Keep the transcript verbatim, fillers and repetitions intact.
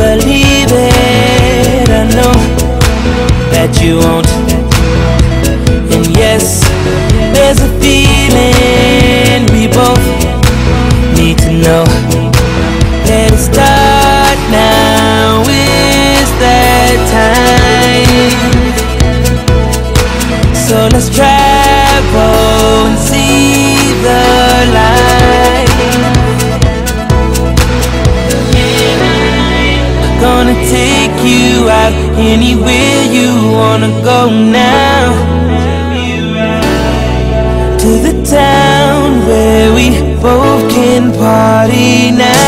believe it, I know that you won't. And yes, there's a feeling we both need to know. Let it start now, is that time. So let's travel and see the light. Gonna take you out anywhere you wanna go now, to the town where we both can party now.